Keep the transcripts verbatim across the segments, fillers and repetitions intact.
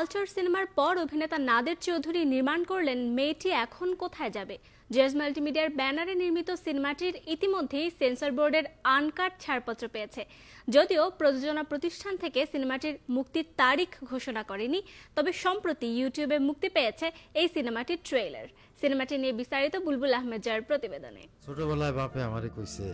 Culture সিনেমার পর অভিনেতা নাদের চৌধুরী নির্মাণ করলেন মেয়েটি এখন কোথায় যাবে। জেজ মাল্টিমিডিয়ার ব্যানারে নির্মিত সিনেমাটির ইতিমধ্যেই সেন্সর বোর্ডের আনকাট ছাড়পত্র পেয়েছে। যদিও প্রযোজনা প্রতিষ্ঠান থেকে সিনেমাটির মুক্তির তারিখ ঘোষণা করেনি, তবে সম্প্রতি ইউটিউবে মুক্তি পেয়েছে এই সিনেমাটির ট্রেলার। সিনেমাটি নিয়ে বিস্তারিত বুলবুল আহমেদ জয়ের প্রতিবেদনে। ছোটবেলায় বাপে আমারে কইছে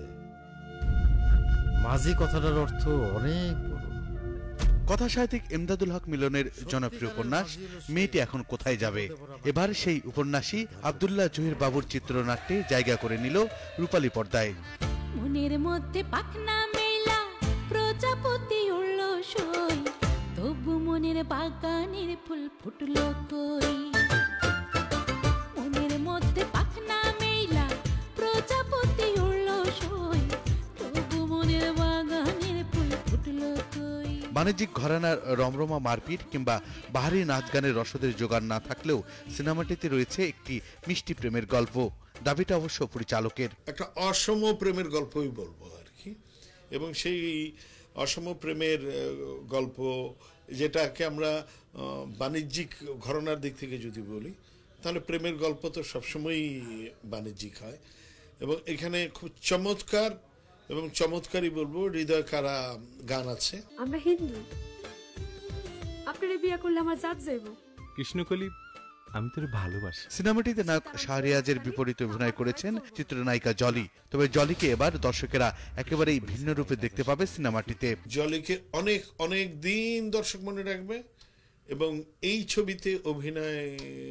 মাঝি কথাটার অর্থ অনেক বড়। কথা সাহিত্যিক এমদাদুল হক মিলনের জনপ্রিয় উপন্যাস মেয়েটি এখন কোথায় যাবে এবার সেই উপন্যাসী আব্দুল্লাহ জহির বাবুর চিত্রনাট্যে জায়গা করে নিল রূপালী পর্দায়। মনের মধ্যে পাখনা মেলা প্রজাপতি উড়ল সই, তবু মনের বাগানের ফুল ফুটলো কই। মনের মধ্যে পাখনা মেলা প্রজাপতি উড়ল সই, তবু মনের বাগানের ফুল ফুটলো কই। বাণিজ্যিক ঘরানার রমরমা মারপিট কিংবা বাহারি নাচ গানের রসদের জোগান না থাকলেও সিনেমাটিতে রয়েছে একটি মিষ্টি প্রেমের গল্প। দাবিটা অবশ্য পরিচালকের। একটা অসম প্রেমের গল্পই বলবো আর কি, এবং সেই অসম প্রেমের গল্প যেটাকে আমরা বাণিজ্যিক ঘরানার দিক থেকে যদি বলি, তাহলে প্রেমের গল্প তো সবসময়ই বাণিজ্যিক হয়। এবং এখানে খুব চমৎকার এবং চমৎকারই বলবো হৃদয় কারা গান আছে। আমরা হিন্দু, আপনারা বিয়ে করলে আমার জাত যাইব। কৃষ্ণকলি, আমি তোর ভালোবাসি। সিনেমাটিতে নায়ক শাহরিয়াজের বিপরীতে অভিনয় করেছেন চিত্রনায়িকা জলি। তবে জলিকে এবার দর্শকেরা একেবারেই ভিন্ন রূপে দেখতে পাবে সিনেমাটিতে। জলিকে অনেক অনেক দিন দর্শক মনে রাখবে, এবং এই ছবিতে অভিনয়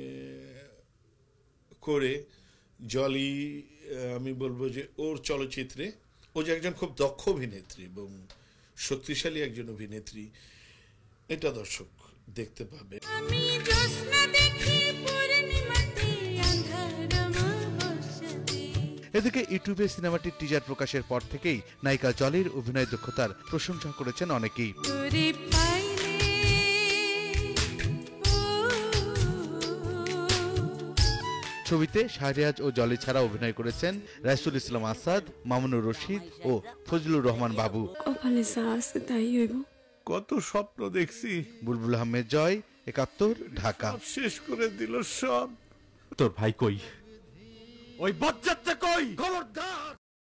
করে জলি, আমি বলবো যে ওর চলচ্চিত্রে ও যে একজন খুব দক্ষ অভিনেত্রী এবং শক্তিশালী একজন অভিনেত্রী, এটা দর্শক দেখতে পাবে। এদিকে ইউটিউবে সিনেমাটির টিজার প্রকাশের পর থেকেই নায়িকা জলির অভিনয় দক্ষতার প্রশংসা করেছেন অনেকেই। ছবিতে শাহরিয়াজ ও জলি ছাড়া অভিনয় করেছেন রাইসুল ইসলাম আসাদ, মামুনুর রশিদ ও ফজলুর রহমান বাবু। কত স্বপ্ন দেখছি। বুলবুল আহমেদ জয়, একাত্তর, ঢাকা। শেষ করে দিল সব। তোর ভাই কই? ওই বজ্জাতটা কই? খবরদার!